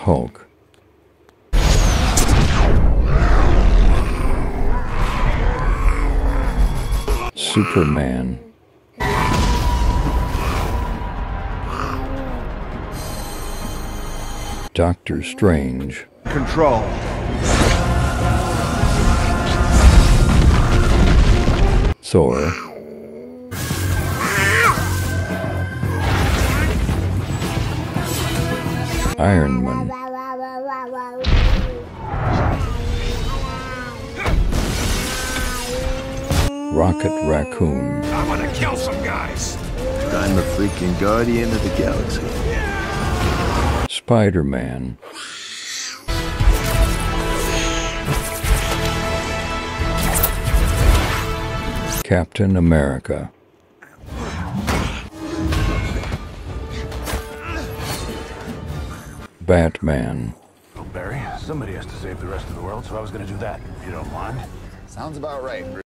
Hulk. Superman. Doctor Strange. Control. Thor. Iron Man. Rocket Raccoon. I'm gonna kill some guys. I'm the freaking guardian of the galaxy. Spider-Man. Captain America. Batman. Well, Barry, somebody has to save the rest of the world, so I was gonna do that, if you don't mind. Sounds about right.